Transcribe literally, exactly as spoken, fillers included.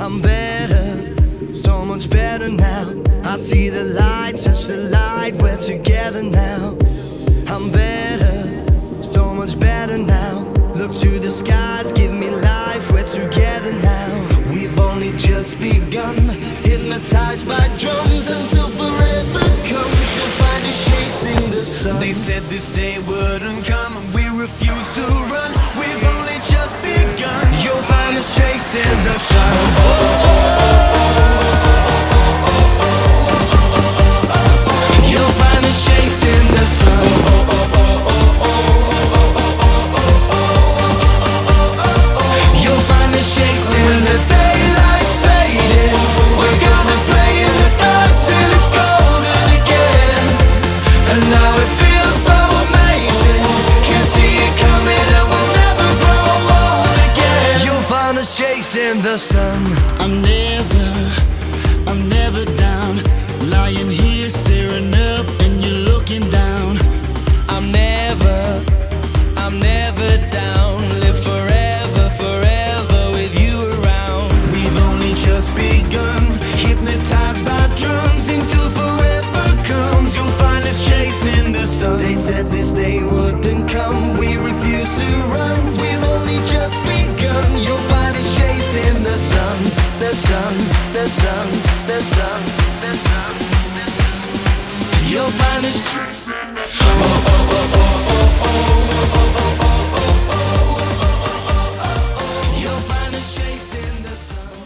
I'm better, so much better now. I see the light, touch the light, we're together now. I'm better, so much better now. Look to the skies, give me life, we're together now. We've only just begun, hypnotized by drums until forever comes. You'll find us chasing the sun. They said this day wouldn't come and we refuse to run. We've only just begun. You'll find us chasing the sun. You'll find us chasing the sun. You'll find us chasing the sun. Daylight's fading, we're gonna play in the dark till it's golden again. And now it feels so amazing, can see it coming and we'll never grow old again. You'll find us chasing the sun. I'm never, I'm never down, lying here staring up and you're looking down. I'm never, I'm never down. Live forever, forever with you around. We've only just begun, hypnotized by drums until forever comes. You'll find us chasing the sun. They said this day wouldn't come, we refuse to run. We've only just begun. You'll find us chasing the sun, the sun, the sun, the sun, the sun, the sun. You'll find us chasing the sun. Oh, oh, oh, oh, oh, oh, oh, oh, oh, oh, oh, oh. You'll find us chasing the sun.